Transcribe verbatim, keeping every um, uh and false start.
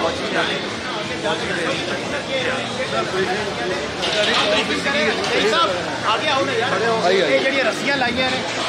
आगे आओ ना यार, ये रस्सियां लाई ने